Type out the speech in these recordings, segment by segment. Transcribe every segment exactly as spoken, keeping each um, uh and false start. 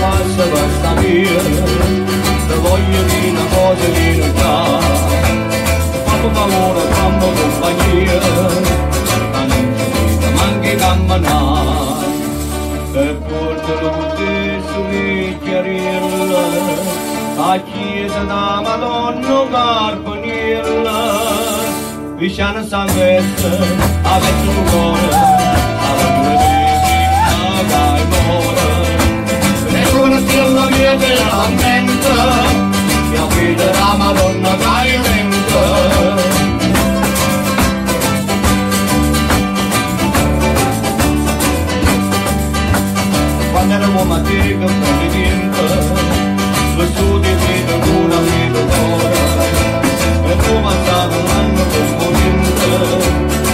passa questa via, te voglio dire una cosa di novità, fammi favore, fammi compagnia, ma non ci vita manchi camminare, e portalo tutti su chiarirla, a chiesa da Madonna Carboniella, vicino San Veste, a vecchio un cuore, a due vecchi, dai more, e con la mia della mente, mia figlia da Madonna Carboniella. Quando ero uomo a te che non mi niente, su di me non una vita d'ora, e tu mangiavi un anno per morire,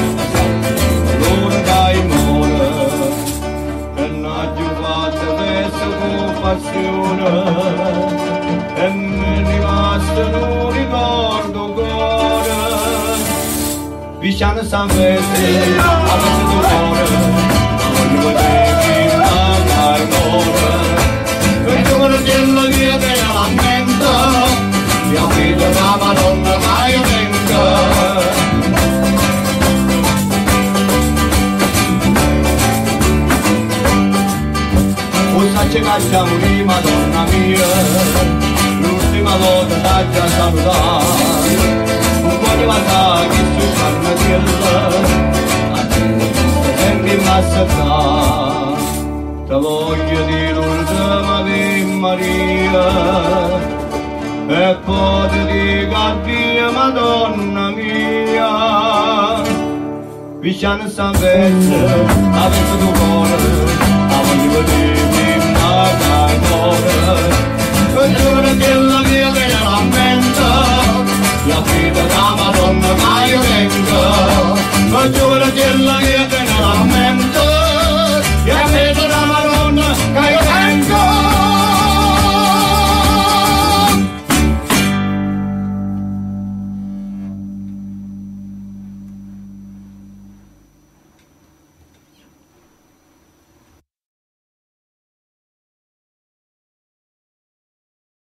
l'ora dai more, e non giocate adesso con passione, e mi rimasta un ricordo ancora, vicino San Veste, adesso tu cuore, voglio vedere chi dai more. Della via della mente, mia figlia da Madonna mai venga. Cosa ci facciamo di Madonna mia, l'ultima volta da già salutare, un po' di vantaggi su Carnatiella, a te senti massacrare. Te voglio dire l'ultima Ave Maria, e poi ti dico addio Madonna mia, vicino San Veste, avete tu cuore, a voglio vedere.